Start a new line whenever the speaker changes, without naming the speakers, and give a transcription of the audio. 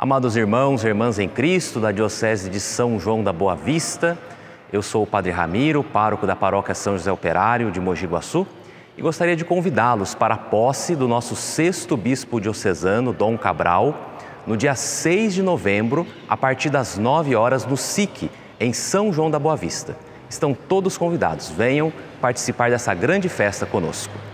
Amados irmãos e irmãs em Cristo da Diocese de São João da Boa Vista, eu sou o Padre Ramiro, pároco da Paróquia São José Operário de Mogi Guaçu, e gostaria de convidá-los para a posse do nosso sexto bispo diocesano, Dom Cabral, no dia 6 de novembro, a partir das 9 horas, no SIC, em São João da Boa Vista. Estão todos convidados, venham participar dessa grande festa conosco.